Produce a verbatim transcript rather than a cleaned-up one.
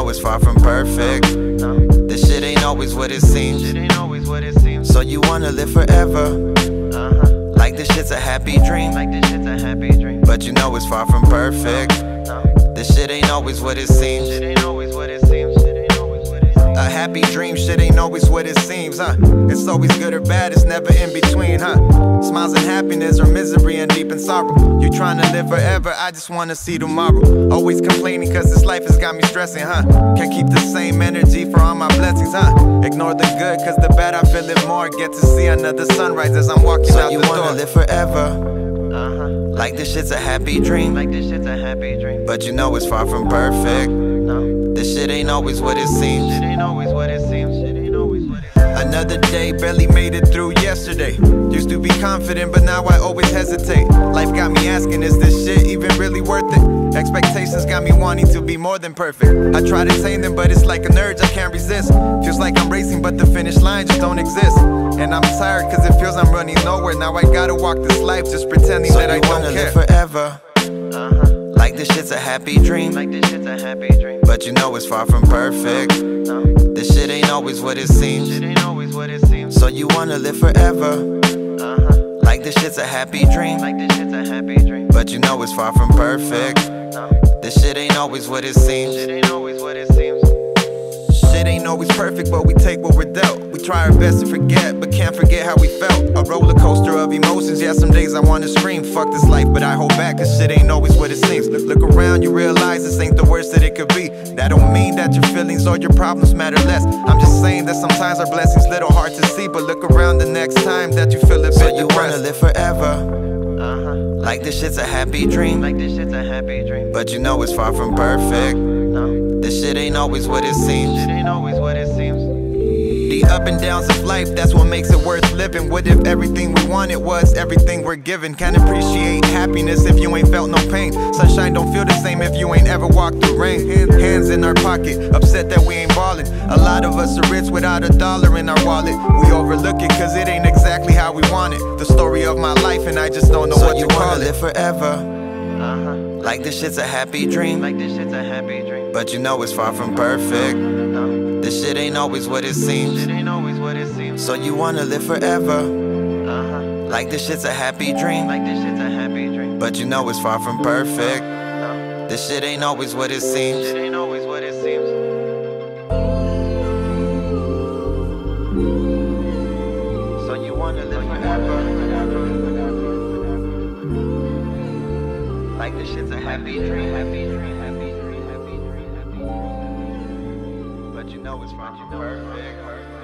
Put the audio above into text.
know it's far from perfect. This shit ain't always what it seems. So you wanna live forever, like this shit's a happy dream. But you know it's far from perfect. This shit ain't always what it seems. A happy dream, shit ain't always what it seems, huh? It's always good or bad, it's never in between, huh? Smiles and happiness or misery and deep in sorrow. You trying to live forever, I just wanna see tomorrow. Always complaining cause this life has got me stressing, huh? Can't keep the same energy for all my blessings, huh? Ignore the good cause the bad I feel it more. Get to see another sunrise as I'm walking so out the door. So you wanna live forever, uh-huh. Like this shit's a happy dream. Like this shit's a happy dream. But you know it's far from perfect. No. This shit ain't always what it seems. Shit ain't always what it seems. Shit ain't always what it seems. Another day, barely made it through yesterday. Used to be confident, but now I always hesitate. Life got me asking, is this shit even really worth it? Expectations got me wanting to be more than perfect. I try to tame them, but it's like an urge I can't resist. Feels like I'm racing, but the finish line just don't exist. And I'm tired, cause it feels I'm running nowhere. Now I gotta walk this life just pretending so that I don't care. So you wanna live forever, uh-huh. Like this shit's a happy dream. Like this shit's a happy dream. But you know it's far from perfect. No. This shit ain't always what it seems. Shit ain't always what it seems. So you wanna live forever, uh-huh. Like this shit's a happy dream. Like this shit's a happy dream. But you know it's far from perfect. No. This shit ain't always what it seems. Shit ain't always what it seems. Shit ain't always perfect, but we take what we're dealt. We try our best to forget, but can't forget how we felt. A roller coaster of emotions, yeah, some days I wanna scream. Fuck this life, but I hold back, cause shit ain't always what it seems. Look, look around, you realize this ain't the worst that it could be. That don't mean that your feelings or your problems matter less. I'm just saying that sometimes our blessings little hard to see. But look around the next time that you feel a bit depressed. So you wanna live forever, uh-huh. Like this shit's a happy dream. Like this shit's a happy dream. But you know it's far from perfect. No. This shit ain't always what it seems. Shit ain't always what it seems. The up and downs of life, that's what makes it worth living. What if everything we wanted was everything we're given? Can't appreciate happiness if you ain't felt no pain. Sunshine don't feel the same if you ain't ever walked through rain. Hands in our pocket, upset that we ain't ballin'. A lot of us are rich without a dollar in our wallet. We overlook it cause it ain't exactly how we want it. The story of my life and I just don't know so what to call it. So you wanna live forever, uh-huh. Like this shit's a happy dream. Like this shit's a happy dream. But you know it's far from perfect. No. This shit ain't always what it seems. Shit ain't always what it seems. So you wanna live forever, uh-huh. Like this shit's a happy dream. Like this shit's a happy dream. But you know it's far from perfect. No. This shit ain't always what it seems. Shit ain't always what it seems. So you wanna live forever, like this shit's a happy dream. Happy dream. Happy dream. Happy dream. Happy dream. But you know it's far from perfect.